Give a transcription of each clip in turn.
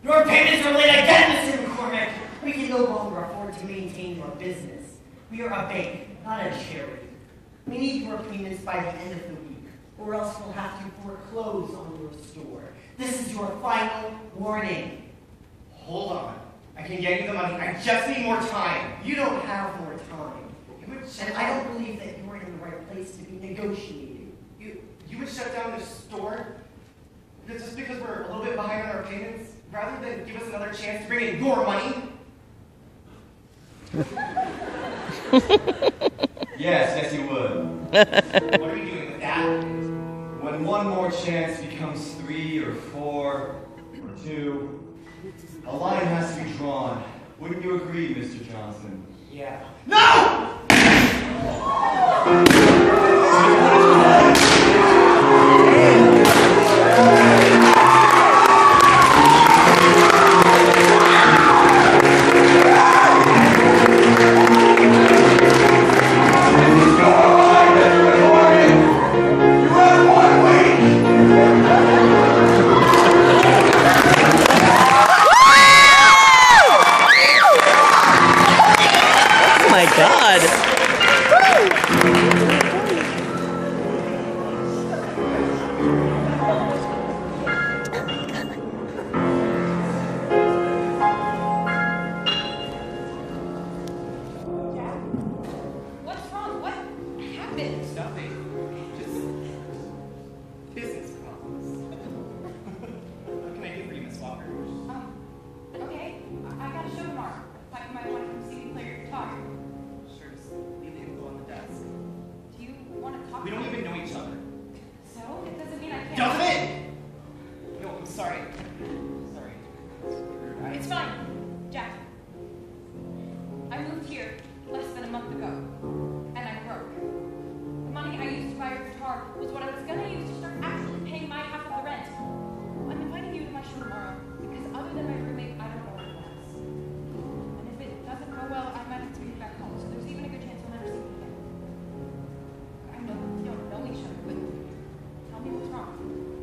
Your payments are late again, Mr. McCormick. We can no longer afford to maintain your business. We are a bank, not a charity. We need your payments by the end of the week, or else we'll have to foreclose on your store. This is your final warning. Hold on. I can get you the money. I just need more time. You don't have more time. And I don't believe that you're in the right place to be negotiating. You would shut down the store just because we're a little bit behind on our payments, rather than give us another chance to bring in your money? Yes, you would. What are you doing with that? When one more chance becomes 3 or 4 or 2, a line has to be drawn. Wouldn't you agree, Mr. Johnson? Yeah. No! We don't even know each other. So? It doesn't mean I can't. Doesn't it? No, I'm sorry. Sorry. It's fine, Jack. I moved here less than a month ago, and I'm broke. The money I used to buy your guitar was what I was gonna use to start actually paying my half of the rent. I'm inviting you to my show tomorrow, because other than my roommate, I don't know anyone else. And if it doesn't go well, I might have to move back home, so there's even a good chance you'll never see me again. I know we don't know each other, but tell me what's wrong.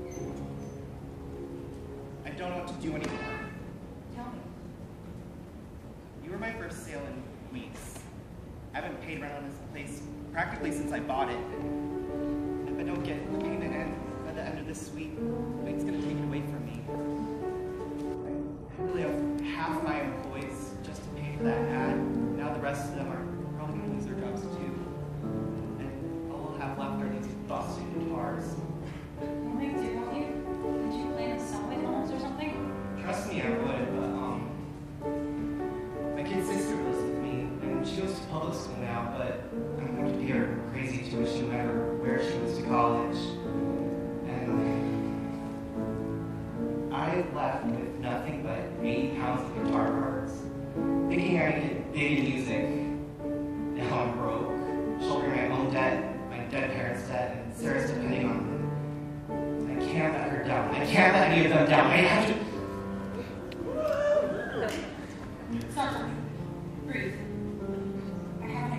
I don't know what to do anymore. Tell me. You were my first sale in weeks. I haven't paid rent on this place practically since I bought it. If I don't get the payment in by the end of this week, the bank's gonna take it away from me. I really have half my employees just to pay for that ad. Now the rest of them are probably gonna lose their jobs too. And all I'll have left are these busted guitars. What makes you, won't you? Did you plan to sell it homes or something? Trust me, I would, but my kid sister lives with me, and she goes to public school now, but I'm going to pay her crazy tuition no matter where she goes to college. And I left with nothing but 80 pounds of guitar parts, thinking I could get big in music. Now I'm broke, shouldering my own debt, my dead parents' debt, and Sarah's depending on me. I can't let her down. I can't let any of them down. I have to. Stop. Breathe. I have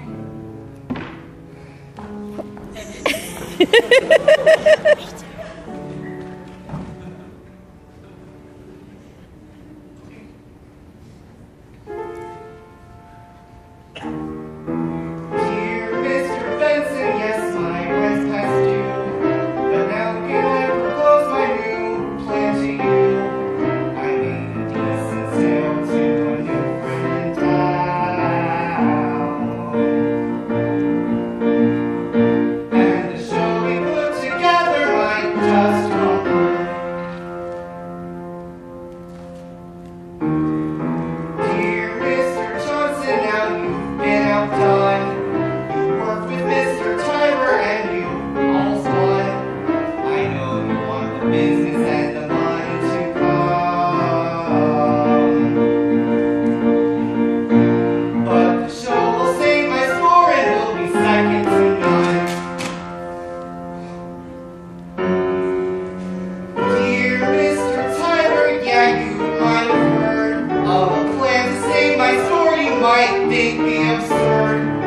an idea. Might think me absurd.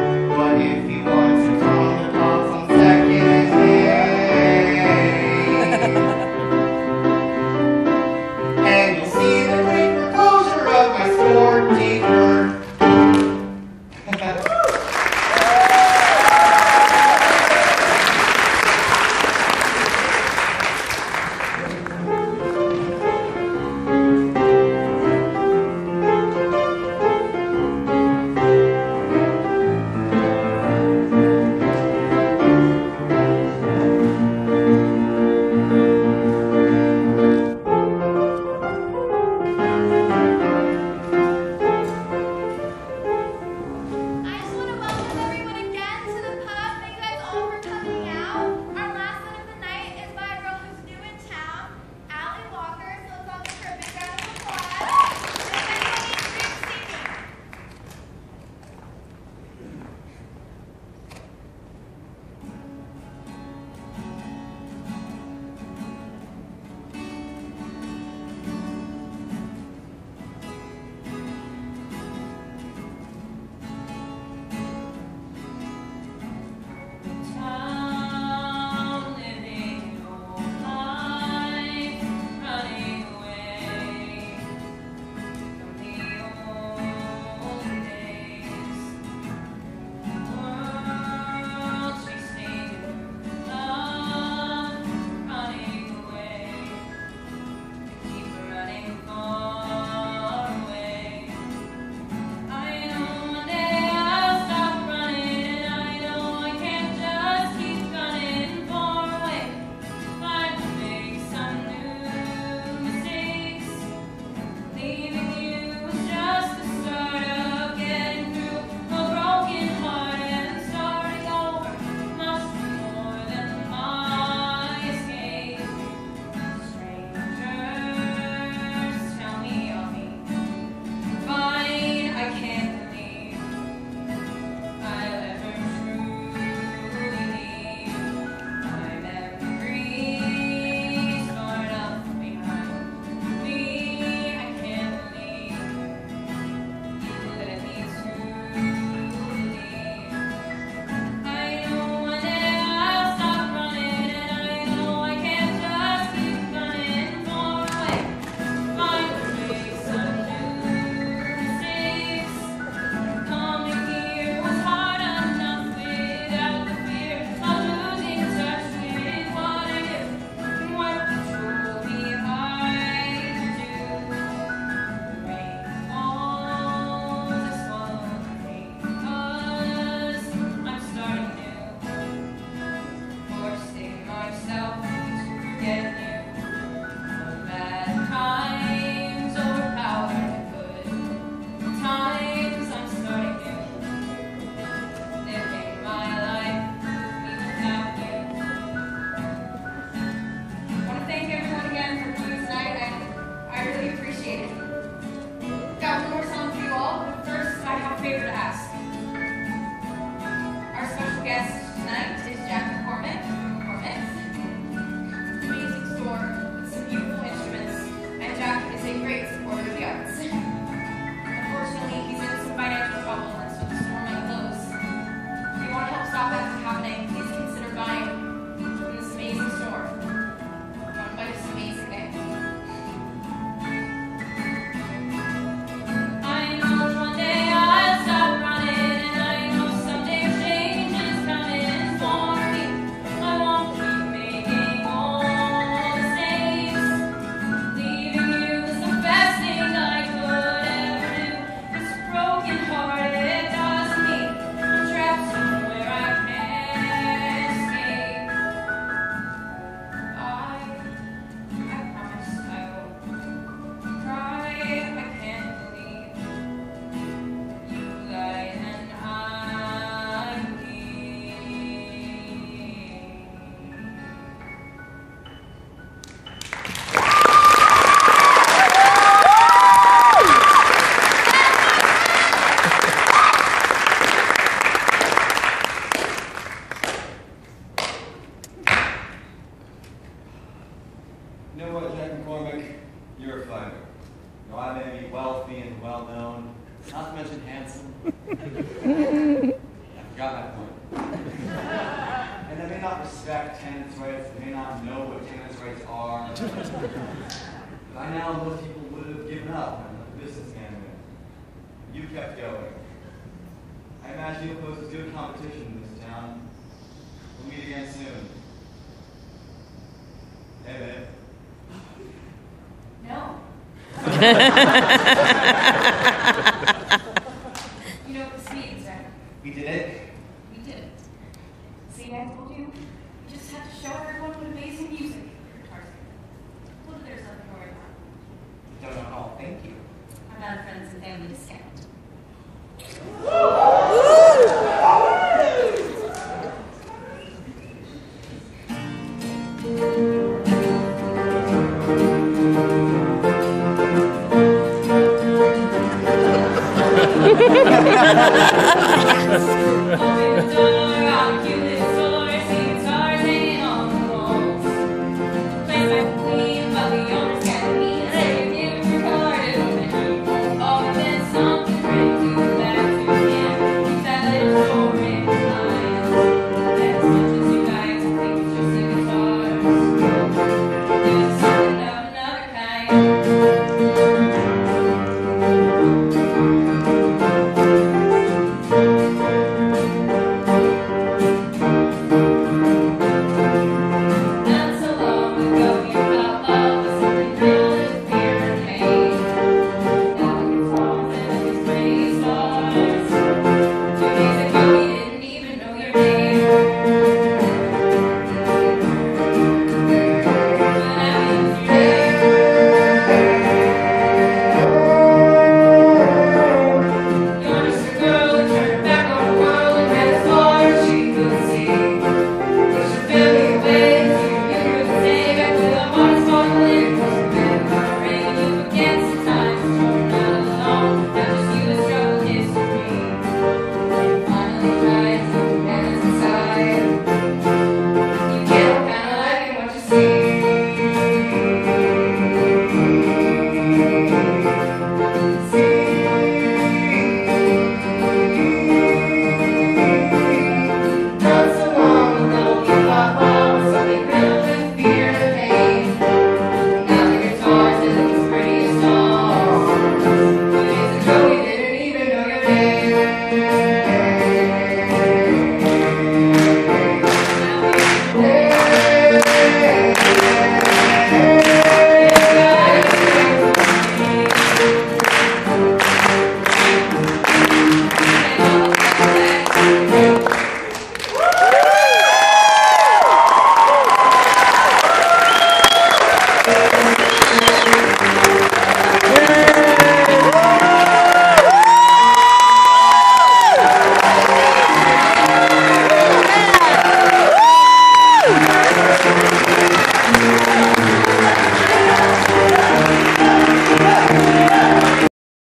You kept going. I imagine you'll pose a good competition in this town. We'll meet again soon. Hey, babe. No. You know what this means, right? We did it. We did it. See, I told you. We just had to show everyone what amazing music guitars can. Well, there's nothing to worry about. Don't know how. Thank you. I'm not a friends and family discount. Ha ha ha ha!